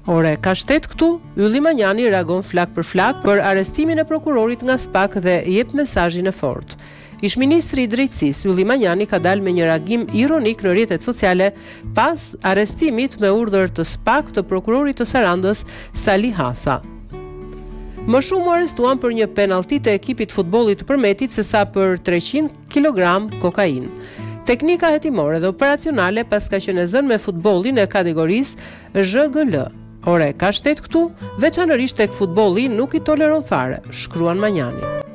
Ore, ka shtet këtu? Ylli Manjani reagon flak për arrestimin e prokurorit nga SPAK dhe jep mesazhin e fortë. Ish-ministri i drejtësisë Ylli Manjani ka dalë me një reagim ironik në rrjetet sociale pas arrestimit me urdhër të SPAK të prokurorit të Sarandës Sali Hasa. Më shumë u arrestuan për një penallti të ekipit futbollit të Përmetit sesa për 300 kg kokainë. Teknika hetimore dhe operacionale pas ka qenë zënë me futbollin e kategorisë ZHGL. Ore, ka shtet këtu, veçanërisht tek futbolli nuk i toleron fare, shkruan Manjani.